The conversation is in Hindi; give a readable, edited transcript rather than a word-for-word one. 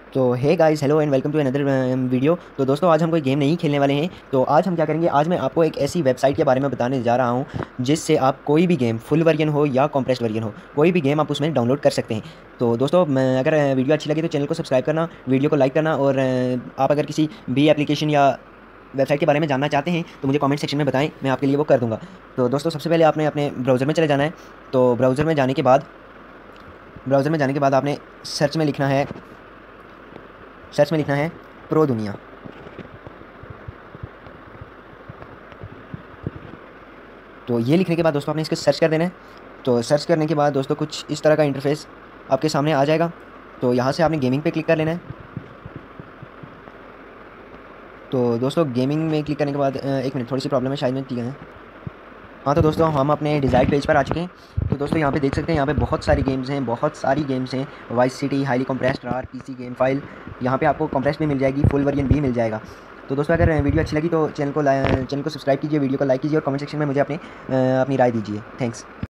तो हे guys, hello and welcome to another video. तो दोस्तों, आज हम कोई गेम नहीं खेलने वाले हैं। तो आज हम क्या करेंगे, आज मैं आपको एक ऐसी वेबसाइट के बारे में बताने जा रहा हूं जिससे आप कोई भी गेम, फुल वर्जन हो या कॉम्प्रेस्ड वर्जन हो, कोई भी गेम आप उसमें डाउनलोड कर सकते हैं। तो दोस्तों, अगर वीडियो अच्छी लगी तो चैनल को सब्सक्राइब करना, वीडियो को लाइक करना, और आप अगर किसी भी एप्लीकेशन या वेबसाइट के बारे में जानना चाहते हैं तो मुझे कमेंट सेक्शन में बताएं, मैं आपके लिए वो कर दूंगा। तो दोस्तों, सबसे पहले आपने अपने ब्राउज़र में चले जाना है। तो ब्राउज़र में जाने के बाद आपने सर्च में लिखना है प्रो दुनिया। तो ये लिखने के बाद दोस्तों आपने इसको सर्च कर देना है। तो सर्च करने के बाद दोस्तों कुछ इस तरह का इंटरफेस आपके सामने आ जाएगा। तो यहाँ से आपने गेमिंग पे क्लिक कर लेना है। तो दोस्तों, गेमिंग में क्लिक करने के बाद एक मिनट, थोड़ी सी प्रॉब्लम है, शायद मैं ठीक है। हाँ, तो दोस्तों हम अपने डिज़ायर्ड पेज पर आ चुके हैं। तो दोस्तों, यहाँ पे देख सकते हैं, यहाँ पे बहुत सारी गेम्स हैं। Vice City, highly compressed R, PC game file. यहाँ पे आपको कंप्रेस्ड भी मिल जाएगी, फुल वर्जन भी मिल जाएगा। तो दोस्तों, अगर वीडियो अच्छी लगी तो चैनल को सब्सक्राइब कीजिए, वीडियो को लाइक कीजिए और कमेंट सेक्शन में मुझे अपनी राय दीजिए। थैंक्स।